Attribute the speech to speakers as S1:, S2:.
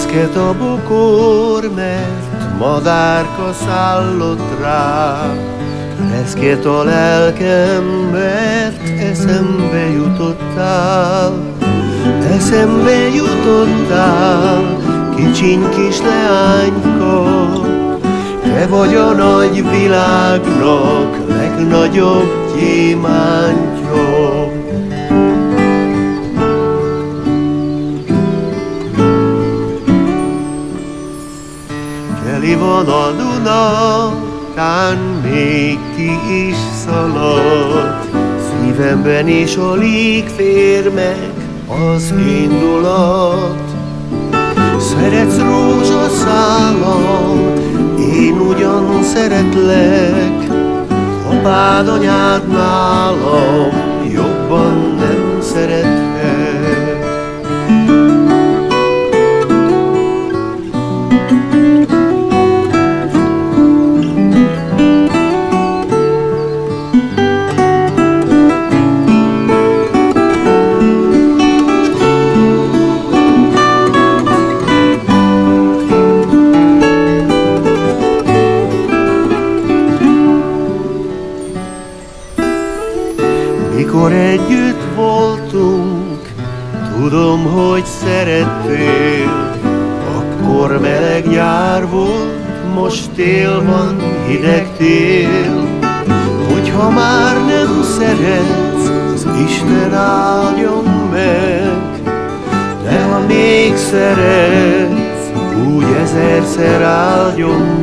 S1: Reszket a bokor, mert madárka szállott rá. Reszket a lelkem, mert eszembe jutottál. Eszembe jutottál, kicsiny kis leányka. Te vagy a nagy világnak legnagyobb gyémántja. Teli van a Duna, tán még ki is szalad. Szívemben is alig fér meg az indulat. Szeretsz rózsaszálam, én ugyan szeretlek. Apád, anyád nálam jobban nem szerethet. Mikor együtt voltunk, tudom, hogy szerettél. Akkor meleg nyár volt, most tél van, hideg tél. Hogyha már nem szeretsz, az Isten áldjon meg. De ha még szeretsz, úgy ezerszer áldjon